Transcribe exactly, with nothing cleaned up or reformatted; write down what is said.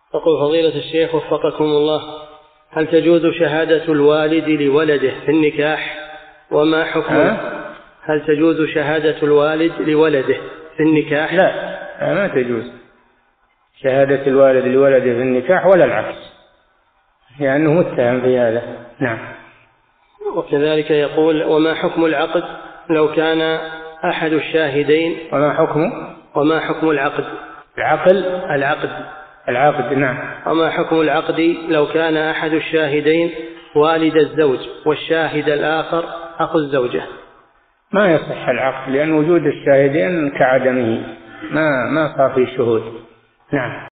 يقول فضيلة الشيخ وفقكم الله، هل تجوز شهادة الوالد لولده في النكاح وما حكمه؟ هل تجوز شهادة الوالد لولده في النكاح؟ لا، ما تجوز شهادة الوالد لولده في النكاح ولا العكس، لأنه متهم في هذا. نعم. وكذلك يقول وما حكم العقد لو كان أحد الشاهدين وما حكمه وما حكم العقد العقل العقد العقد نعم. وما حكم العقد لو كان أحد الشاهدين والد الزوج والشاهد الآخر أخو الزوجة؟ ما يصح العقد، لأن وجود الشاهدين كعدمه، ما ما صار فيه شهود. نعم.